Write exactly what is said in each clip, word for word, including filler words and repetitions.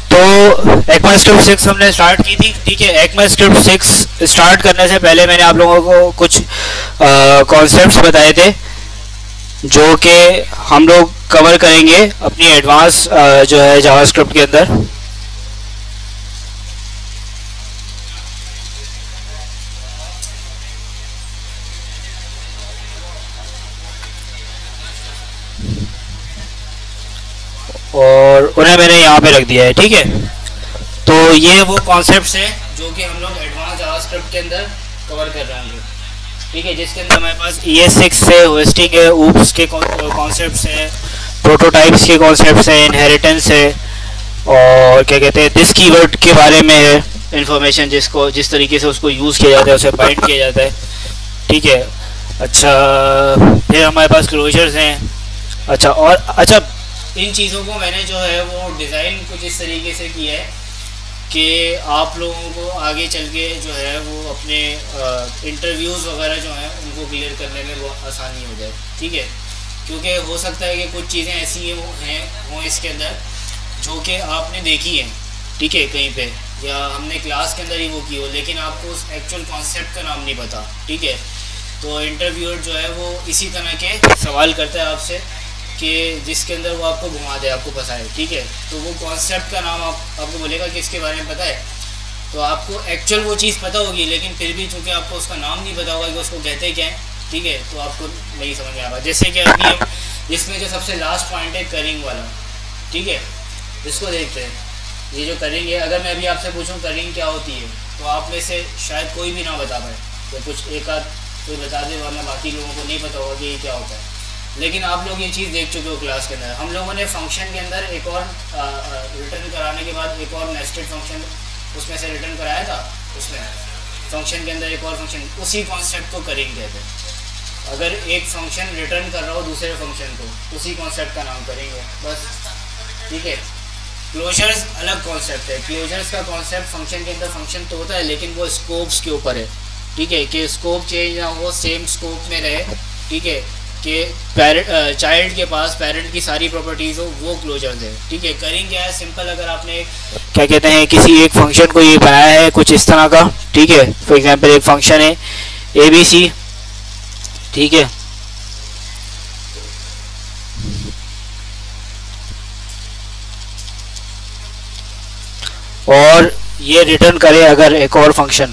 तो ECMAScript six हमने start की थी, ठीक है। ECMAScript सिक्स स्टार्ट करने से पहले मैंने आप लोगों को कुछ कॉन्सेप्ट्स बताए थे जो कि हम लोग कवर करेंगे अपनी एडवांस जो है जावास्क्रिप्ट के अंदर। और उन्हें मैंने यहाँ पे रख दिया है, ठीक है। तो ये वो कॉन्सेप्ट्स हैं जो कि हम लोग एडवांस जावास्क्रिप्ट के अंदर कवर कर रहे हैं, ठीक है। जिसके अंदर हमारे पास ई एस सिक्स है, होस्टिंग है, ऊप्स के कॉन्सेप्ट्स हैं, प्रोटोटाइप्स के कॉन्सेप्ट्स हैं, इनहेरिटेंस है, और क्या कहते हैं दिस कीवर्ड के बारे में है इंफॉर्मेशन, जिसको जिस तरीके से उसको यूज़ किया जाता है, उसे बाइंड किया जाता है, ठीक है। अच्छा, फिर हमारे पास क्लोजर्स हैं। अच्छा, और अच्छा इन चीज़ों को मैंने जो है वो डिज़ाइन कुछ इस तरीके से किया है कि आप लोगों को आगे चल के जो है वो अपने इंटरव्यूज़ वगैरह जो हैं उनको क्लियर करने में वो आसानी हो जाए, ठीक है। क्योंकि हो सकता है कि कुछ चीज़ें ऐसी हैं वो इसके अंदर जो कि आपने देखी हैं, ठीक है, कहीं पे, या हमने क्लास के अंदर ही वो की हो, लेकिन आपको उस एक्चुअल कॉन्सेप्ट का नाम नहीं पता, ठीक है। तो इंटरव्यूअर जो है वो इसी तरह के सवाल करता है आपसे कि जिसके अंदर वो आपको घुमा दे, आपको फंसाए, ठीक है। तो वो कॉन्सेप्ट का नाम आप, आपको बोलेगा कि इसके बारे में पता है, तो आपको एक्चुअल वो चीज़ पता होगी, लेकिन फिर भी चूँकि आपको उसका नाम नहीं पता होगा कि उसको कहते क्या है, ठीक है, तो आपको नहीं समझ में आएगा। जैसे कि अभी हम इसमें जो सबसे लास्ट पॉइंट है करिंग वाला, ठीक है, इसको देखते हैं। ये जो करिंग है, अगर मैं अभी आपसे पूछूँ करिंग क्या होती है, तो आप में से शायद कोई भी ना बता पाए, तो कुछ एक आध कोई बता दे, वरना बाकी लोगों को नहीं पता होगा कि ये क्या होता है। लेकिन आप लोग ये चीज़ देख चुके हो क्लास के अंदर। हम लोगों ने फंक्शन के अंदर एक और रिटर्न कराने के बाद एक और नेस्टेड फंक्शन उसमें से रिटर्न कराया था, उसमें फंक्शन के अंदर एक और फंक्शन, उसी कॉन्सेप्ट को करिंग कहते हैं। अगर एक फंक्शन रिटर्न कर रहा हो दूसरे फंक्शन को, उसी कॉन्सेप्ट का नाम करेंगे, बस, ठीक है। क्लोजर्स अलग कॉन्सेप्ट है। क्लोजर्स का कॉन्सेप्ट फंक्शन के अंदर फंक्शन तो होता है, लेकिन वो स्कोप्स के ऊपर है, ठीक है, कि स्कोप चेंज ना हो, सेम स्कोप में रहे, ठीक है, कि पेरेंट चाइल्ड के पास पेरेंट की सारी प्रॉपर्टीज़ हो, वो क्लोजर्स है, ठीक है। करिंग क्या है, सिंपल, अगर आपने क्या कहते हैं किसी एक फंक्शन को ये बनाया है कुछ इस तरह का, ठीक है, फॉर एग्जांपल एक फंक्शन है ए बी सी, ठीक है, और ये रिटर्न करे अगर एक और फंक्शन,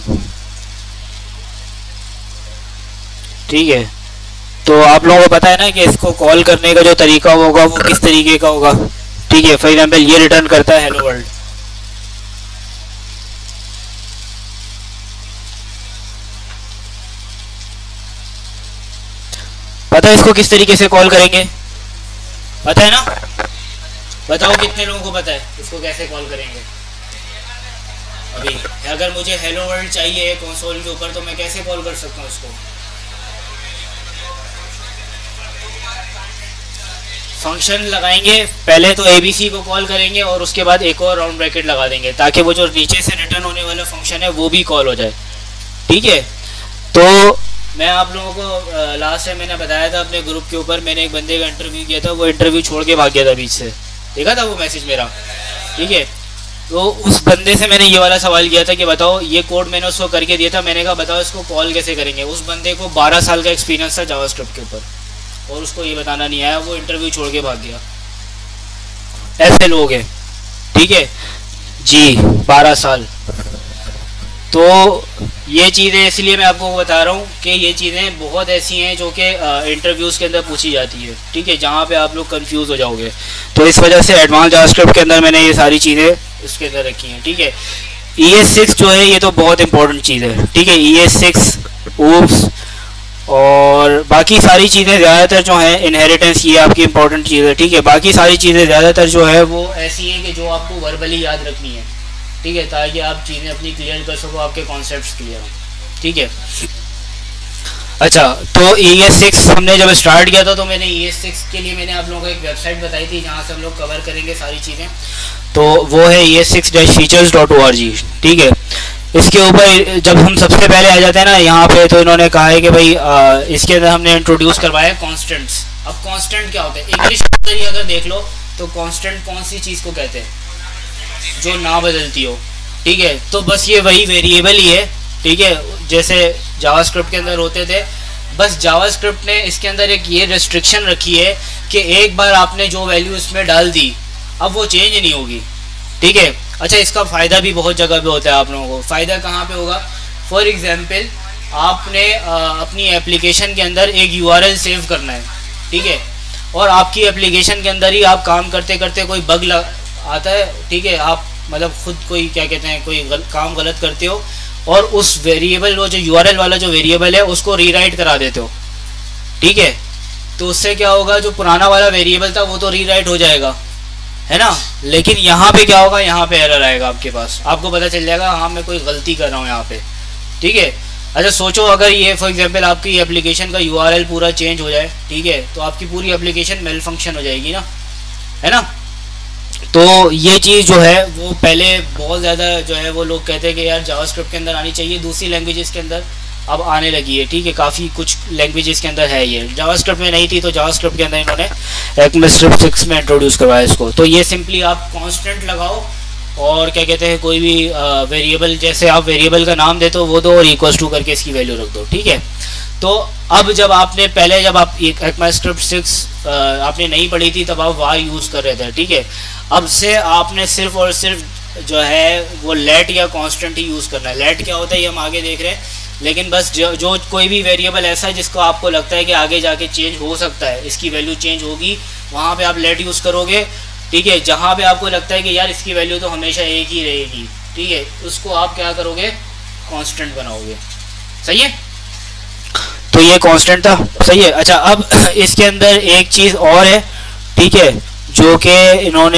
ठीक है, तो आप लोगों को पता है ना कि इसको कॉल करने का जो तरीका होगा वो किस तरीके का होगा, ठीक है। फॉर एग्जांपल ये रिटर्न करता है हेलो वर्ल्ड, पता है इसको किस तरीके से कॉल करेंगे, पता है ना? बताओ कितने लोगों को पता है इसको कैसे कॉल करेंगे? अभी अगर मुझे हेलो वर्ल्ड चाहिए कंसोल के ऊपर, तो मैं कैसे कॉल कर सकता हूँ इसको? फंक्शन लगाएंगे, पहले तो एबीसी को कॉल करेंगे और उसके बाद एक और राउंड ब्रैकेट लगा देंगे, ताकि वो जो नीचे से रिटर्न होने वाला फंक्शन है वो भी कॉल हो जाए, ठीक है। तो मैं आप लोगों को लास्ट टाइम मैंने बताया था अपने ग्रुप के ऊपर, मैंने एक बंदे का इंटरव्यू किया था, वो इंटरव्यू छोड़ के भाग गया था बीच से, देखा था वो मैसेज मेरा, ठीक है। तो उस बंदे से मैंने ये वाला सवाल किया था कि बताओ, ये कोड मैंने उसको करके दिया था, मैंने कहा बताओ इसको कॉल कैसे करेंगे। उस बंदे को बारह साल का एक्सपीरियंस था जावास्क्रिप्ट के ऊपर, और उसको ये बताना नहीं आया, वो इंटरव्यू छोड़ के भाग गया। ऐसे लोग हैं, ठीक है जी, बारह साल। तो ये चीज़ें इसलिए मैं आपको बता रहा हूँ कि ये चीज़ें बहुत ऐसी हैं जो कि इंटरव्यूज़ के अंदर पूछी जाती है, ठीक है, जहाँ पे आप लोग कंफ्यूज हो जाओगे। तो इस वजह से एडवांस जावास्क्रिप्ट के अंदर मैंने ये सारी चीज़ें इसके अंदर रखी हैं, ठीक है। ई एस सिक्स जो है ये तो बहुत इंपॉर्टेंट चीज़ है, ठीक है, ई एस सिक्स, ऊप्स और बाकी सारी चीज़ें ज़्यादातर जो हैं, इनहेरिटेंस ये आपकी इंपॉर्टेंट चीज़ है, ठीक है। बाकी सारी चीज़ें ज़्यादातर जो है वो ऐसी हैं कि जो आपको वर्बली याद रखनी है, ठीक है, ताकि आप चीज़ें अपनी क्लियर कर सको, आपके कॉन्सेप्ट्स क्लियर हो, ठीक है। अच्छा, तो ई एस सिक्स हमने जब स्टार्ट किया था तो मैंने ई एस सिक्स के लिए मैंने आप लोगों को एक वेबसाइट बताई थी जहाँ से हम लोग कवर करेंगे सारी चीज़ें, तो वो है E S six dash features dot O R G, ठीक है। इसके ऊपर जब हम सबसे पहले आ जाते हैं ना यहाँ पे, तो इन्होंने कहा है कि भाई आ, इसके अंदर हमने इंट्रोड्यूस करवाया कॉन्स्टेंट्स। अब कॉन्स्टेंट क्या होता है? इंग्लिश अगर देख लो तो कॉन्स्टेंट कौन सी चीज़ को कहते हैं? जो ना बदलती हो, ठीक है। तो बस ये वही वेरिएबल ही है, ठीक है, जैसे जावास्क्रिप्ट के अंदर होते थे। बस जावास्क्रिप्ट ने इसके अंदर एक ये रेस्ट्रिक्शन रखी है कि एक बार आपने जो वैल्यू इसमें डाल दी अब वो चेंज नहीं होगी, ठीक है। अच्छा, इसका फ़ायदा भी बहुत जगह पे होता है आप लोगों को। फ़ायदा कहाँ पे होगा? फॉर एग्जांपल आपने आ, अपनी एप्लीकेशन के अंदर एक यूआरएल सेव करना है, ठीक है, और आपकी एप्लीकेशन के अंदर ही आप काम करते करते कोई बग आता है, ठीक है, आप मतलब खुद कोई क्या कहते हैं कोई गल, काम गलत करते हो और उस वेरिएबल वो जो यूआरएल वाला जो वेरिएबल है उसको रीराइट करा देते हो, ठीक है। तो उससे क्या होगा, जो पुराना वाला वेरिएबल था वो तो रीराइट हो जाएगा, है ना, लेकिन यहाँ पे क्या होगा, यहाँ पे एरर आएगा आपके पास, आपको पता चल जाएगा हाँ मैं कोई गलती कर रहा हूँ यहाँ पे, ठीक है। अच्छा सोचो अगर ये फॉर एग्जांपल आपकी एप्लीकेशन का यूआरएल पूरा चेंज हो जाए, ठीक है, तो आपकी पूरी एप्लीकेशन मेल फंक्शन हो जाएगी ना, है ना। तो ये चीज़ जो है वो पहले बहुत ज़्यादा जो है वो लोग कहते हैं कि यार जावास्क्रिप्ट के अंदर आनी चाहिए, दूसरी लैंग्वेजेस के अंदर अब आने लगी है, ठीक है, काफ़ी कुछ लैंग्वेजेस के अंदर है ये, जावास्क्रिप्ट में नहीं थी तो जावास्क्रिप्ट के अंदर इन्होंने ECMAScript सिक्स में इंट्रोड्यूस करवाया इसको। तो ये सिंपली आप कांस्टेंट लगाओ और क्या कहते हैं कोई भी वेरिएबल, जैसे आप वेरिएबल का नाम देते हो वो दो और इक्वल्स टू करके इसकी वैल्यू रख दो, ठीक है। तो अब जब आपने पहले जब आप ECMAScript सिक्स आपने नहीं पढ़ी थी तब आप वार यूज़ कर रहे थे, ठीक है। अब से आपने सिर्फ और सिर्फ जो है वो लेट या कांस्टेंट ही यूज़ करना है। लेट क्या होता है ये हम आगे देख रहे हैं, लेकिन बस जो, जो कोई भी वेरिएबल ऐसा है जिसको आपको लगता है कि आगे जाके चेंज हो सकता है, इसकी वैल्यू चेंज होगी, वहाँ पे आप लेट यूज़ करोगे, ठीक है। जहाँ पे आपको लगता है कि यार इसकी वैल्यू तो हमेशा एक ही रहेगी, ठीक है, उसको आप क्या करोगे, कांस्टेंट बनाओगे, सही है। तो ये कांस्टेंट था, सही है। अच्छा अब इसके अंदर एक चीज़ और है, ठीक है, जो कि इन्होंने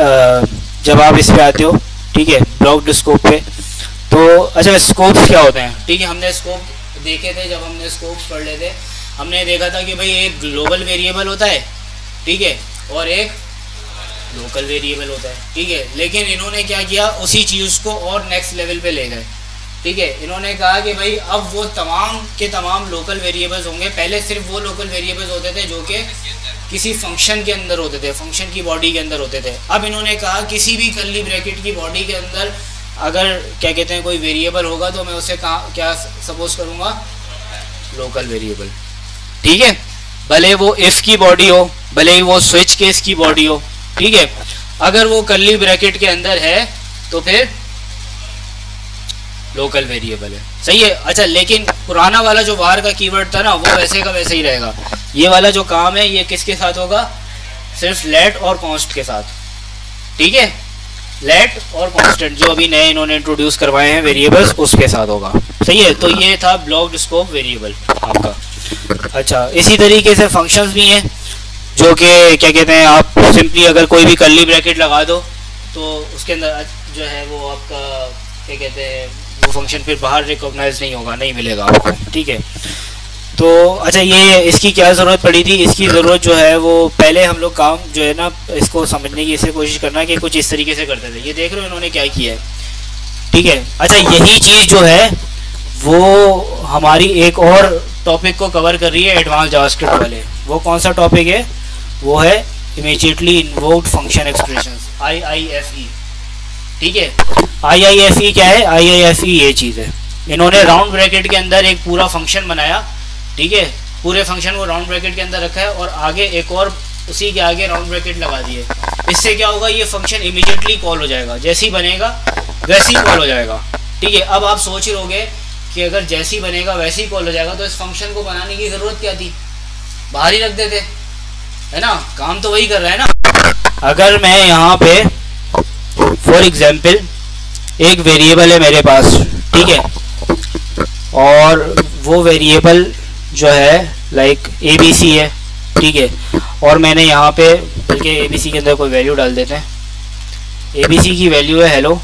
जब आप इस पे आते हो, ठीक है, ब्लॉक्ड स्कोप पे, तो अच्छा स्कोप्स क्या होते हैं, ठीक है, हमने स्कोप देखे थे जब हमने स्कोप्स पढ़ लेते, हमने देखा था कि भाई एक ग्लोबल वेरिएबल होता है, ठीक है, और एक लोकल वेरिएबल होता है, ठीक है। लेकिन इन्होंने क्या किया, उसी चीज़ को और नेक्स्ट लेवल पे ले गए, ठीक है। इन्होंने कहा कि भाई अब वो तमाम के तमाम लोकल वेरिएबल्स होंगे। पहले सिर्फ वो लोकल वेरिएबल्स होते थे जो कि किसी फंक्शन के अंदर होते थे, फंक्शन की बॉडी के अंदर होते थे। अब इन्होंने कहा किसी भी कर्ली ब्रैकेट की बॉडी के अंदर अगर क्या कहते हैं कोई वेरिएबल होगा तो मैं उसे कहाँ क्या सपोज करूँगा, लोकल वेरिएबल, ठीक है, भले वो इफ़ की बॉडी हो, भले ही वो स्विच केस की बॉडी हो, ठीक है। अगर वो कर्ली ब्रैकेट के अंदर है तो फिर लोकल वेरिएबल है, सही है। अच्छा लेकिन पुराना वाला जो वार का कीवर्ड था ना वो वैसे का वैसे ही रहेगा। ये वाला जो काम है ये किसके साथ होगा, सिर्फ लेट और कॉन्स्ट के साथ, ठीक है, लेट और कांस्टेंट जो अभी नए इन्होंने इंट्रोड्यूस करवाए हैं वेरिएबल्स उसके साथ होगा, सही है। तो ये था ब्लॉक्ड स्कोप वेरिएबल आपका। अच्छा इसी तरीके से फंक्शंस भी हैं जो कि क्या कहते हैं, आप सिंपली अगर कोई भी कर्ली ब्रैकेट लगा दो तो उसके अंदर जो है वो आपका क्या कहते हैं वो फंक्शन फिर बाहर रिकॉग्नाइज नहीं होगा, नहीं मिलेगा आपको, ठीक है। तो अच्छा ये इसकी क्या ज़रूरत पड़ी थी, इसकी ज़रूरत जो है वो पहले हम लोग काम जो है ना इसको समझने की इसे कोशिश करना कि कुछ इस तरीके से करते थे। ये देख रहे हो इन्होंने क्या किया है, ठीक है। अच्छा यही चीज़ जो है वो हमारी एक और टॉपिक को कवर कर रही है एडवांस जावास्क्रिप्ट वाले। वो कौन सा टॉपिक है, वो है immediately invoked function expressions, I I F E, ठीक है। आई आई एफ ई क्या है, आई आई एफ ई ये चीज़ है। इन्होंने राउंड ब्रैकेट के अंदर एक पूरा फंक्शन बनाया, ठीक है, पूरे फंक्शन को राउंड ब्रैकेट के अंदर रखा है और आगे एक और उसी के आगे राउंड ब्रैकेट लगा दिए। इससे क्या होगा, ये फंक्शन इमीडिएटली कॉल हो जाएगा, जैसे ही बनेगा वैसे ही कॉल हो जाएगा, ठीक है। अब आप सोच रहोगे कि अगर जैसे ही बनेगा वैसे ही कॉल हो जाएगा तो इस फंक्शन को बनाने की ज़रूरत क्या थी, बाहर ही रख देते, है ना, काम तो वही कर रहा है ना। अगर मैं यहाँ पे फॉर एग्जाम्पल एक वेरिएबल है मेरे पास, ठीक है, और वो वेरिएबल जो है लाइक ए बी सी है, ठीक है, और मैंने यहाँ पे बल्कि ए बी सी के अंदर कोई वैल्यू डाल देते हैं। ए बी सी की वैल्यू है हेलो,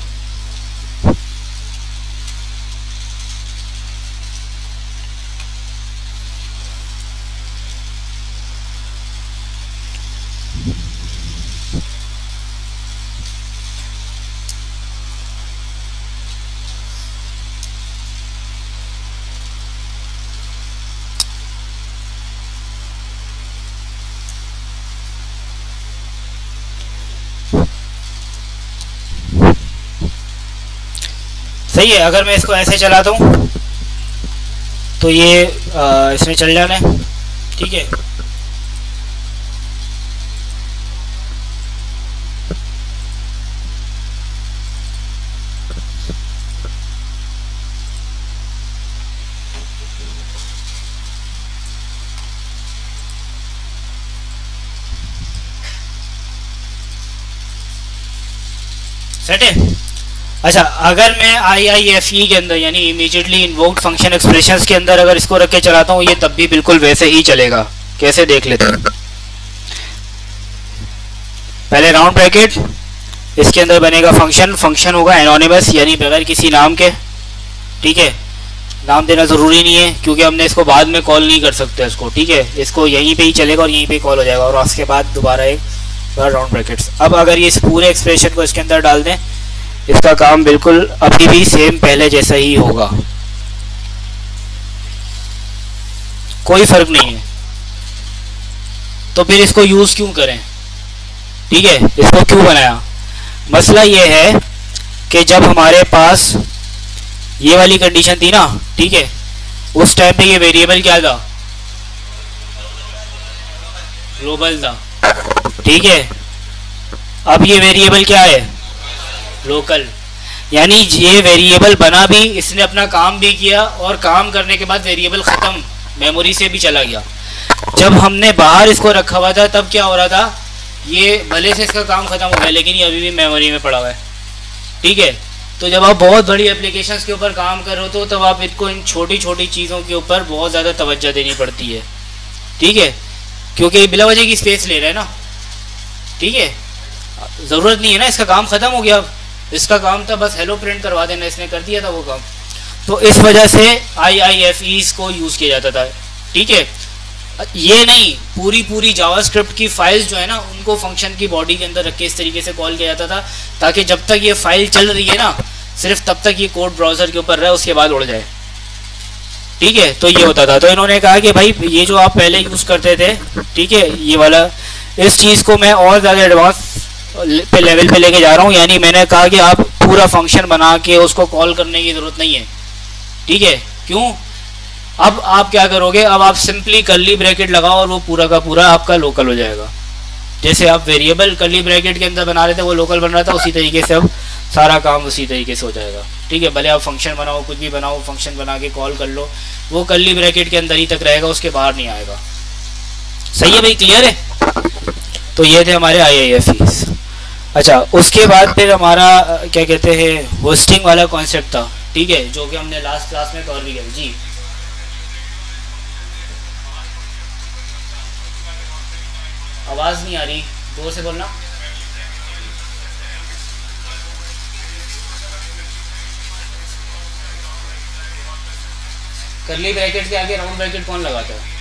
सही है। अगर मैं इसको ऐसे चलाता हूँ तो ये आ, इसमें चल जाना है, ठीक है। सेट है। अच्छा, अगर मैं आई आई एफ ई के अंदर यानी इमीडिएटली इन्वोक्ड फंक्शन एक्सप्रेशंस के अंदर अगर इसको रख के चलाता हूँ, ये तब भी बिल्कुल वैसे ही चलेगा। कैसे देख लेते हैं। पहले राउंड ब्रैकेट, इसके अंदर बनेगा फंक्शन। फंक्शन होगा एनोनिमस यानी बगैर किसी नाम के, ठीक है। नाम देना ज़रूरी नहीं है क्योंकि हमने इसको बाद में कॉल नहीं कर सकते इसको, ठीक है। इसको यहीं पे ही चलेगा और यहीं पे ही कॉल हो जाएगा और उसके बाद दोबारा एक बार राउंड ब्रैकेट्स। अब अगर ये इस पूरे एक्सप्रेशन को इसके अंदर डाल दें, इसका काम बिल्कुल अभी भी सेम पहले जैसा ही होगा, कोई फर्क नहीं है। तो फिर इसको यूज क्यों करें, ठीक है। इसको क्यों बनाया, मसला ये है कि जब हमारे पास ये वाली कंडीशन थी ना, ठीक है, उस टाइम पे ये वेरिएबल क्या था, ग्लोबल था, ठीक है। अब ये वेरिएबल क्या है, लोकल। यानी ये वेरिएबल बना भी, इसने अपना काम भी किया और काम करने के बाद वेरिएबल ख़त्म, मेमोरी से भी चला गया। जब हमने बाहर इसको रखा हुआ था तब क्या हो रहा था, ये भले से इसका काम ख़त्म हो गया लेकिन ये अभी भी मेमोरी में पड़ा हुआ है, ठीक है। तो जब आप बहुत बड़ी एप्लीकेशंस के ऊपर काम कर रहे हो तो तब आप इनको इन छोटी छोटी चीज़ों के ऊपर बहुत ज़्यादा तवज्जो देनी पड़ती है, ठीक है, क्योंकि बिला वजह की स्पेस ले रहे हैं ना, ठीक है। ज़रूरत नहीं है ना, इसका काम ख़त्म हो गया। इसका काम था बस हेलो प्रिंट करवा देना, इसने कर दिया था वो काम। तो इस वजह से आई आई एफ ई को यूज़ किया जाता था, ठीक है। ये नहीं, पूरी पूरी जावास्क्रिप्ट की फाइल्स जो है ना, उनको फंक्शन की बॉडी के अंदर रख के इस तरीके से कॉल किया जाता था ताकि जब तक ये फाइल चल रही है ना, सिर्फ तब तक ये कोड ब्राउज़र के ऊपर रहे, उसके बाद उड़ जाए, ठीक है। तो ये होता था। तो इन्होंने कहा कि भाई ये जो आप पहले यूज़ करते थे, ठीक है, ये वाला, इस चीज़ को मैं और ज़्यादा एडवांस पे लेवल पे लेके जा रहा हूँ। यानी मैंने कहा कि आप पूरा फंक्शन बना के उसको कॉल करने की ज़रूरत नहीं है, ठीक है। क्यों, अब आप क्या करोगे, अब आप सिंपली कर्ली ब्रैकेट लगाओ और वो पूरा का पूरा आपका लोकल हो जाएगा। जैसे आप वेरिएबल कर्ली ब्रैकेट के अंदर बना रहे थे, वो लोकल बन रहा था, उसी तरीके से अब सारा काम उसी तरीके से हो जाएगा, ठीक है। भले आप फंक्शन बनाओ, कुछ भी बनाओ, फंक्शन बना के कॉल कर लो, वो कर्ली ब्रैकेट के अंदर ही तक रहेगा, उसके बाहर नहीं आएगा। सही है भाई, क्लियर है। तो ये थे हमारे आई आई एफ ईज़। अच्छा, उसके बाद फिर हमारा क्या कहते हैं होस्टिंग वाला कॉन्सेप्ट था, ठीक है, जो कि हमने लास्ट क्लास में कवर भी किया। जी, आवाज़ नहीं आ रही, जोर से बोलना। कर्ली ब्रैकेट के आगे राउंड ब्रैकेट कौन लगाता है?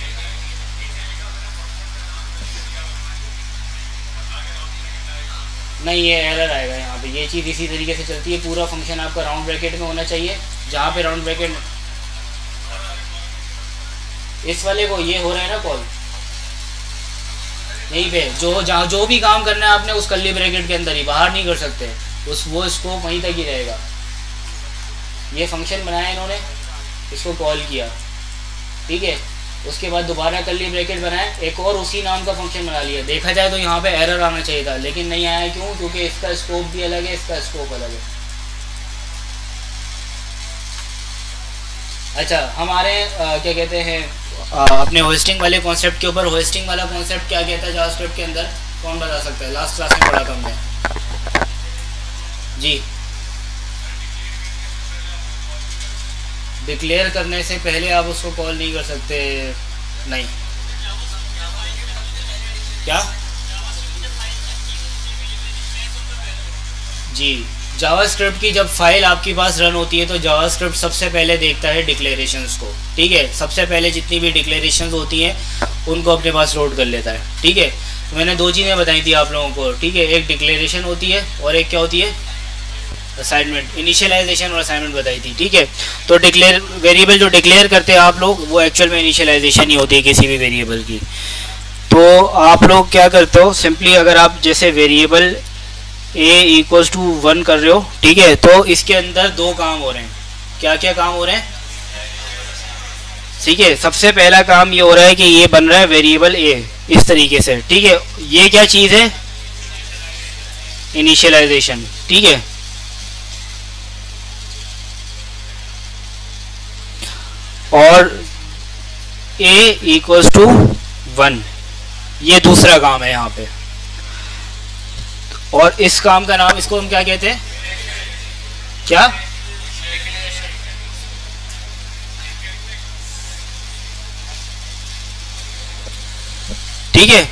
नहीं, ये एरर आएगा यहाँ पे। ये चीज़ इसी तरीके से चलती है, पूरा फंक्शन आपका राउंड ब्रैकेट में होना चाहिए। जहाँ पे राउंड ब्रैकेट, इस वाले को ये हो रहा है ना कॉल, यहीं पे जो जहाँ जो भी काम करना है आपने उस कर्ली ब्रैकेट के अंदर ही, बाहर नहीं कर सकते, उस वो स्कोप वहीं तक ही रहेगा। ये फंक्शन बनाया इन्होंने, इसको कॉल किया, ठीक है, उसके बाद दोबारा कर्ली ब्रैकेट बनाया, एक और उसी नाम का फंक्शन बना लिया। देखा जाए तो यहाँ पे एरर आना चाहिए था लेकिन नहीं आया। क्यों? क्योंकि इसका स्कोप भी अलग है, इसका स्कोप अलग है। अच्छा, हमारे आ, क्या कहते हैं आ, अपने होस्टिंग वाले कॉन्सेप्ट के ऊपर, होस्टिंग वाला कॉन्सेप्ट क्या कहता है जावास्क्रिप्ट के अंदर, कौन बता सकता है? लास्ट क्लास में पढ़ा था हमने। जी, डिक्लेयर करने से पहले आप उसको कॉल नहीं कर सकते। नहीं, क्या? जी, जावास्क्रिप्ट की जब फाइल आपके पास रन होती है तो जावास्क्रिप्ट सबसे पहले देखता है डिक्लेरेशंस को, ठीक है। सबसे पहले जितनी भी डिक्लेरेशंस होती हैं उनको अपने पास लोड कर लेता है, ठीक है। तो मैंने दो चीज़ें बताई थी आप लोगों को, ठीक है। एक डिक्लेरेशन होती है और एक क्या होती है, असाइनमेंट, इनिशियलाइजेशन और असाइनमेंट बताई थी, ठीक है। तो डिक्लेयर, वेरिएबल जो डिक्लेयर करते हैं आप लोग, वो एक्चुअल में इनिशियलाइजेशन ही होती है किसी भी वेरिएबल की। तो आप लोग क्या करते हो, सिंपली अगर आप जैसे variable A equals to one कर रहे हो, ठीक है, तो इसके अंदर दो काम हो रहे हैं। क्या क्या काम हो रहे हैं? ठीक है, सबसे पहला काम ये हो रहा है कि ये बन रहा है वेरिएबल ए इस तरीके से, ठीक है। ये क्या चीज़ है? इनिशियलाइजेशन, ठीक है। और ए इक्वल्स टू वन, ये दूसरा काम है यहाँ पे। और इस काम का नाम, इसको हम क्या कहते हैं? क्या? ठीक है,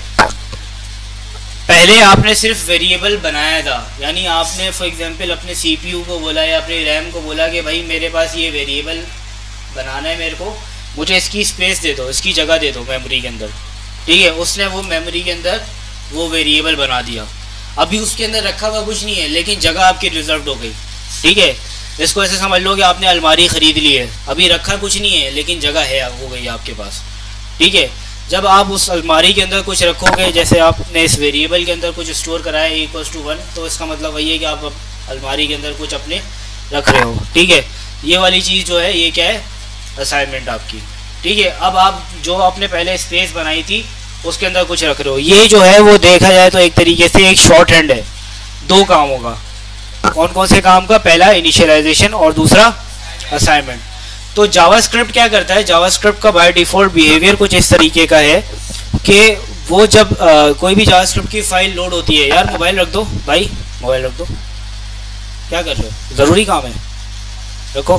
पहले आपने सिर्फ वेरिएबल बनाया था, यानी आपने फॉर एग्जांपल अपने सीपीयू को बोला या अपने रैम को बोला कि भाई मेरे पास ये वेरिएबल बनाना है, मेरे को मुझे इसकी स्पेस दे दो, इसकी जगह दे दो मेमोरी के अंदर, ठीक है। उसने वो मेमोरी के अंदर वो वेरिएबल बना दिया। अभी उसके अंदर रखा हुआ कुछ नहीं है, लेकिन जगह आपकी रिजर्व हो गई, ठीक है। इसको ऐसे समझ लो कि आपने अलमारी ख़रीद ली है, अभी रखा कुछ नहीं है लेकिन जगह है, हो गई आपके पास, ठीक है। जब आप उस अलमारी के अंदर कुछ रखोगे, जैसे आपने इस वेरिएबल के अंदर कुछ स्टोर कराया इक्वल्स टू वन, तो इसका मतलब वही है कि आप अलमारी के अंदर कुछ अपने रख रहे हो, ठीक है। ये वाली चीज़ जो है ये क्या है? असाइनमेंट आपकी, ठीक है। अब आप जो आपने पहले स्पेस बनाई थी उसके अंदर कुछ रख रहे हो। ये जो है वो देखा जाए तो एक तरीके से एक शॉर्ट हैंड है दो कामों का। कौन कौन से काम का? पहला इनिशियलाइजेशन और दूसरा असाइनमेंट। तो जावास्क्रिप्ट क्या करता है? जावास्क्रिप्ट का बाय डिफ़ॉल्ट बिहेवियर कुछ इस तरीके का है कि वो जब आ, कोई भी जावास्क्रिप्ट की फाइल लोड होती है, यार मोबाइल रख दो भाई, मोबाइल रख दो, क्या कर रहे हो? ज़रूरी काम है, रखो।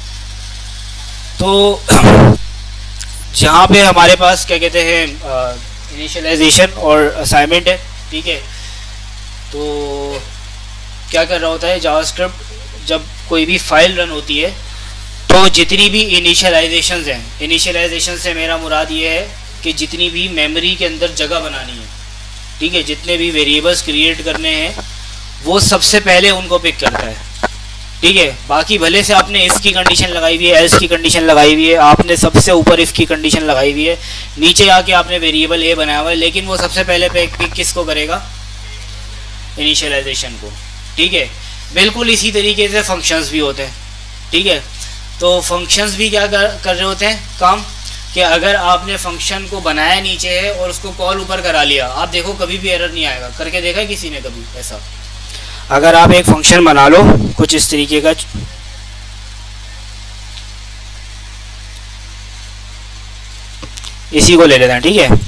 तो जहाँ पे हमारे पास क्या कहते हैं इनिशियलाइजेशन और असाइनमेंट है, ठीक है, तो क्या कर रहा होता है जावास्क्रिप्ट? जब कोई भी फाइल रन होती है तो जितनी भी इनिशियलाइजेशन हैं, इनिशियलाइजेशन से मेरा मुराद ये है कि जितनी भी मेमोरी के अंदर जगह बनानी है, ठीक है, जितने भी वेरिएबल्स क्रिएट करने हैं वो सबसे पहले उनको पिक करता है, ठीक है। बाकी भले से आपने इफ की कंडीशन लगाई हुई है, एल्स की कंडीशन लगाई हुई है, आपने सबसे ऊपर इफ की कंडीशन लगाई हुई है, नीचे आके आपने वेरिएबल ए बनाया हुआ है, लेकिन वो सबसे पहले पिक किसको करेगा? इनिशियलाइजेशन को, ठीक है। बिल्कुल इसी तरीके से फंक्शंस भी होते हैं, ठीक है। तो फंक्शंस भी क्या कर, कर रहे होते हैं काम कि अगर आपने फंक्शन को बनाया नीचे है और उसको कॉल ऊपर करा लिया, आप देखो कभी भी एरर नहीं आएगा। करके देखा है किसी ने कभी ऐसा? अगर आप एक फंक्शन बना लो कुछ इस तरीके का, इसी को ले लेते हैं, ठीक है।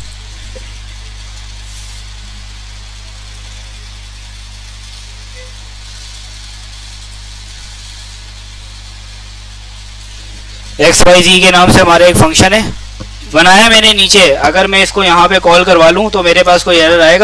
एक्स वाई जी के नाम से हमारा एक फंक्शन है, बनाया मैंने नीचे। अगर मैं इसको यहाँ पे कॉल करवा लूँ तो मेरे पास कोई एरर आएगा?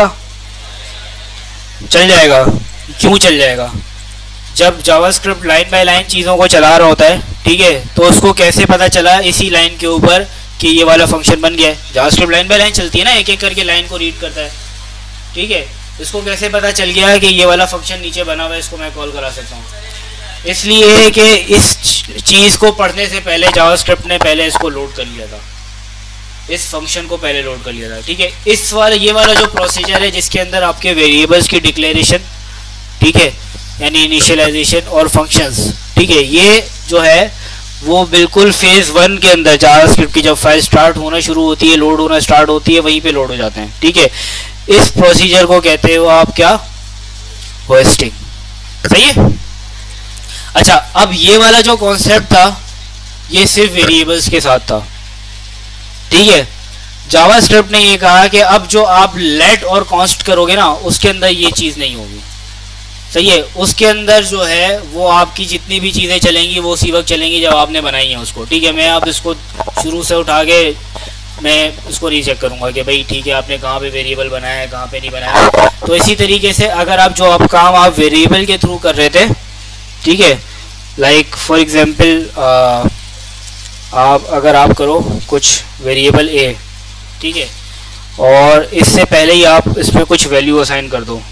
चल जाएगा। क्यों चल जाएगा? जब जावास्क्रिप्ट लाइन बाय लाइन चीज़ों को चला रहा होता है, ठीक है, तो उसको कैसे पता चला इसी लाइन के ऊपर कि ये वाला फंक्शन बन गया है? जावास्क्रिप्ट लाइन बाय लाइन चलती है ना, एक एक करके लाइन को रीड करता है, ठीक है। इसको कैसे पता चल गया कि ये वाला फंक्शन नीचे बना हुआ है, इसको मैं कॉल करा सकता हूँ? इसलिए कि इस चीज़ को पढ़ने से पहले जावास्क्रिप्ट ने पहले इसको लोड कर लिया था, इस फंक्शन को पहले लोड कर लिया था, ठीक है। इस वाला ये वाला जो प्रोसीजर है जिसके अंदर आपके वेरिएबल्स की डिक्लेरेशन, ठीक है, यानी इनिशियलाइजेशन और फंक्शंस, ठीक है, ये जो है वो बिल्कुल फेज़ वन के अंदर जावास्क्रिप्ट की जब फाइल स्टार्ट होना शुरू होती है, लोड होना स्टार्ट होती है, वहीं पे लोड हो जाते हैं, ठीक है। इस प्रोसीजर को कहते हो आप क्या? होस्टिंग, सही है। अच्छा, अब ये वाला जो कॉन्सेप्ट था ये सिर्फ वेरिएबल्स के साथ था, ठीक है। जावास्क्रिप्ट ने ये कहा कि अब जो आप लेट और कॉन्स्ट करोगे ना, उसके अंदर ये चीज़ नहीं होगी, सही है। उसके अंदर जो है वो आपकी जितनी भी चीज़ें चलेंगी वो उसी वक्त चलेंगी जब आपने बनाई है उसको, ठीक है। मैं अब इसको शुरू से उठा के मैं इसको रीचेक करूँगा कि भाई ठीक है आपने कहाँ पे वेरिएबल बनाया है, कहाँ पे नहीं बनाया। तो इसी तरीके से अगर आप जो आप काम आप वेरिएबल के थ्रू कर रहे थे, ठीक है, लाइक फॉर एग्जांपल आप अगर आप करो कुछ वेरिएबल ए, ठीक है, और इससे पहले ही आप इसमें कुछ वैल्यू असाइन कर दो,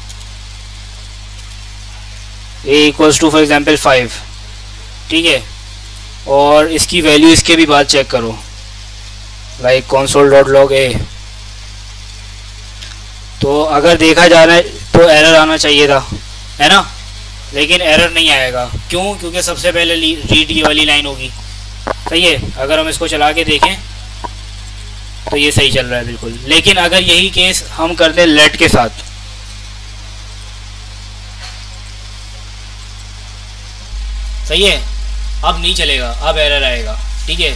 A equals to for example five, ठीक है, और इसकी वैल्यू इसके भी बाद चेक करो, like console dot log A. तो अगर देखा जा रहा है तो एरर आना चाहिए था, है ना, लेकिन एरर नहीं आएगा। क्यों? क्योंकि सबसे पहले रीड ये वाली लाइन होगी। सही है, अगर हम इसको चला के देखें तो ये सही चल रहा है बिल्कुल। लेकिन अगर यही केस हम कर दें लेट के साथ, सही है, अब नहीं चलेगा, अब एरर आएगा। ठीक है,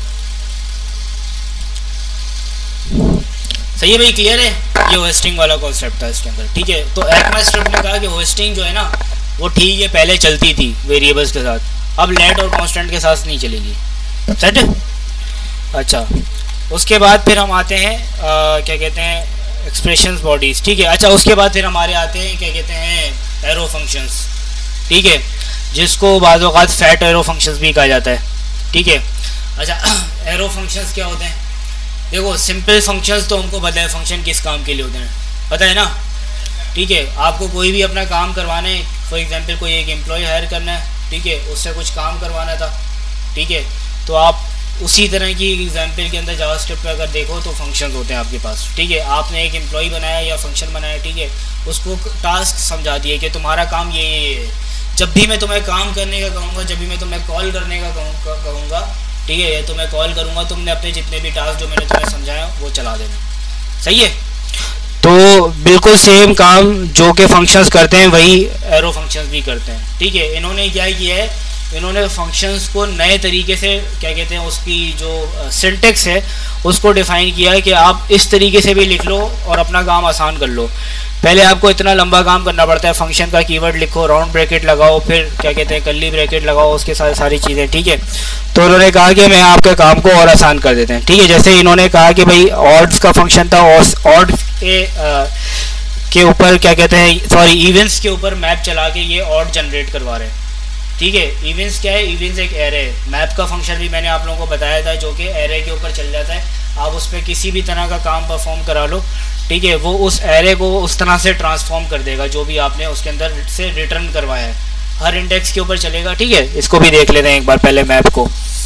सही है भाई, क्लियर है? ये होस्टिंग वाला कॉन्सेप्ट था इसके अंदर। ठीक है, तो ECMAScript ने कहा कि होस्टिंग जो है ना वो ठीक है पहले चलती थी वेरिएबल्स के साथ, अब लेट और कांस्टेंट के साथ नहीं चलेगी। सेट? अच्छा, उसके बाद फिर हम आते हैं आ, क्या कहते हैं एक्सप्रेशंस बॉडीज। ठीक है, अच्छा उसके बाद फिर हमारे आते हैं क्या कहते हैं एरो फंक्शंस। ठीक है, जिसको बाज़ औक़ात फैट एरो फंक्शंस भी कहा जाता है। ठीक है, अच्छा एरो फंक्शंस क्या होते हैं? देखो सिंपल फंक्शंस तो हमको पता है फंक्शन किस काम के लिए होते हैं, पता है ना। ठीक है, आपको कोई भी अपना काम करवाना है, फॉर एग्जांपल कोई एक एम्प्लॉय हायर करना है, ठीक है, उससे कुछ काम करवाना था, ठीक है, तो आप उसी तरह की एग्जांपल के अंदर जावास्क्रिप्ट में अगर देखो तो फंक्शंस होते हैं आपके पास। ठीक है, आपने एक एम्प्लॉय बनाया या फंक्शन बनाया, ठीक है, उसको टास्क समझा दिए कि तुम्हारा काम ये ये है। जब भी मैं तुम्हें काम करने का कहूँगा, जब भी मैं तुम्हें कॉल करने का कहूँगा, ठीक है, ये तो मैं कॉल करूँगा, तुमने अपने जितने भी टास्क जो मैंने तुम्हें समझाया वो चला देना। सही है, तो बिल्कुल सेम काम जो के फंक्शंस करते हैं वही एरो फंक्शंस भी करते हैं। ठीक है, इन्होंने क्या किया है, इन्होंने फंक्शंस को नए तरीके से क्या कहते हैं उसकी जो सिंटेक्स है उसको डिफ़ाइन किया है कि आप इस तरीके से भी लिख लो और अपना काम आसान कर लो। पहले आपको इतना लंबा काम करना पड़ता है, फंक्शन का कीवर्ड लिखो, राउंड ब्रैकेट लगाओ, फिर क्या कहते हैं कर्ली ब्रैकेट लगाओ, उसके साथ सारी चीज़ें। ठीक है, तो उन्होंने कहा कि मैं आपके काम को और आसान कर देते हैं। ठीक है, जैसे इन्होंने कहा कि भाई ऑड्स का फंक्शन था, ऑड के आ, के ऊपर क्या कहते हैं सॉरी इवेंट्स के ऊपर मैप चला के ये ऑड जनरेट करवा रहे हैं। ठीक है, इवेंट्स क्या है? इवेंट्स एक एरे है। मैप का फंक्शन भी मैंने आप लोगों को बताया था जो कि एरे के ऊपर चल जाता है, आप उस पर किसी भी तरह का काम परफॉर्म करा लो, ठीक है, वो उस एरे को उस तरह से ट्रांसफॉर्म कर देगा जो भी आपने उसके अंदर से रिटर्न करवाया है, हर इंडेक्स के ऊपर चलेगा। ठीक है, इसको भी देख लेते हैं एक बार पहले मैप को।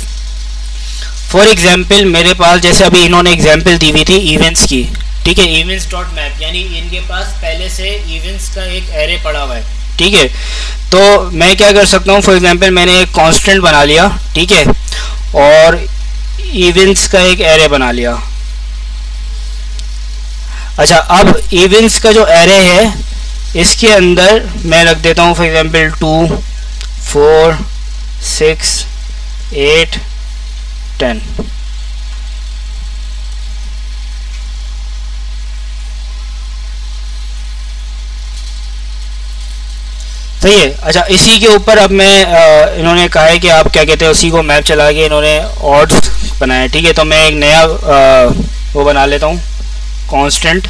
फॉर एग्जाम्पल मेरे पास जैसे अभी इन्होंने एग्जाम्पल दी हुई थी इवेंट्स की, ठीक है, इवेंट्स डॉट मैप, यानी इनके पास पहले से इवेंट्स का एक एरे पड़ा हुआ है। ठीक है, तो मैं क्या कर सकता हूँ, फॉर एग्जाम्पल मैंने एक कांस्टेंट बना लिया, ठीक है, और इवेंट्स का एक एरे बना लिया। अच्छा, अब इवेंट्स का जो एरे है इसके अंदर मैं रख देता हूँ for example two four six eight ten. सही है, अच्छा इसी के ऊपर अब मैं आ, इन्होंने कहा है कि आप क्या कहते हैं उसी को मैप चला के इन्होंने ऑड्स बनाया। ठीक है, तो मैं एक नया आ, वो बना लेता हूँ, constant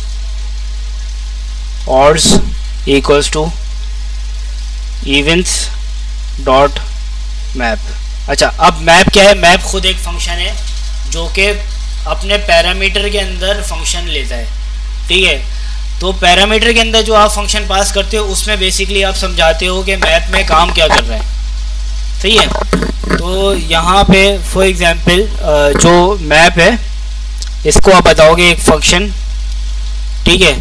odds equals to events dot map. अच्छा, अब मैप क्या है? मैप खुद एक फंक्शन है जो कि अपने पैरामीटर के अंदर फंक्शन लेता है। ठीक है, तो पैरामीटर के अंदर जो आप फंक्शन पास करते हो उसमें बेसिकली आप समझाते हो कि मैप में काम क्या कर रहा है। सही है, तो यहाँ पे फॉर एग्जांपल जो मैप है इसको आप बताओगे एक फंक्शन, ठीक है,